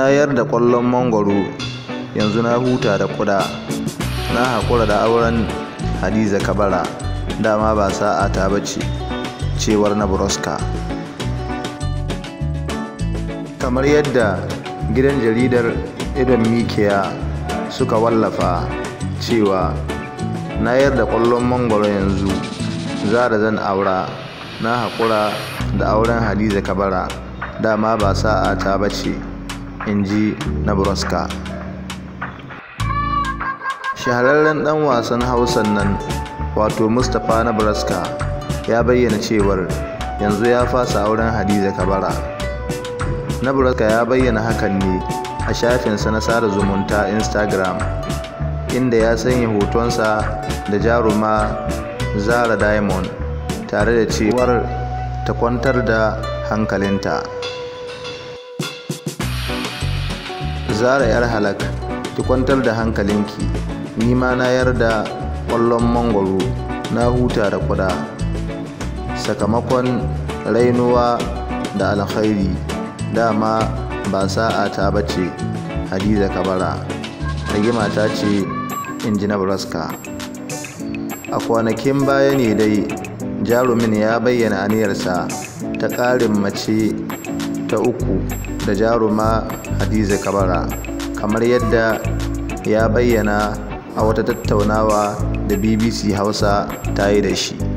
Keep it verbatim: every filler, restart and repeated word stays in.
Na yarda ƙwallon mangwaro, yanzu na huta da ƙuda. Na haƙura da auren Hadiza Kabara, dama ba sa'a ta bace, cewar Nabroska. Kamar yadda gidan jaridar Idon Mikiya suka wallafa cewa, na yarda ƙwallon mangwaro yanzu, Zara zan aura. Na haƙura da auren Hadiza Kabara, dama ba sa'a ta bace, inji Nabroska. Shahararren ɗan wasan Hausan nan wato Mustapha Nabroska ya bayyana cewar yanzu ya fasa auren Hadiza Kabara. Nabroska ya bayyana hakan ne a shafinsa na sada zumunta Instagram, inda ya sanya hotonsa da jaruma Zara Diamond tare da cewar ta kwantar da hankalinta. Zara 'yar halak, ki kwantar da hankalinki, ni ma na yarda ƙwallon mangwaro, na huta da ƙuda. Sakamakon rainuwa da alkhairi, dama ba sa'a ta bace, Hadiza Kabara. Rigima ta ce, inji Nabroska. A kwanakin baya ne dai jarumin ya bayyana aniyarsa ta ƙarin mace ta uku da jaruma Hadiza Kabara, kamar yadda ya bayyana a wata tattaunawa da B B C Hausa ta yi da shi.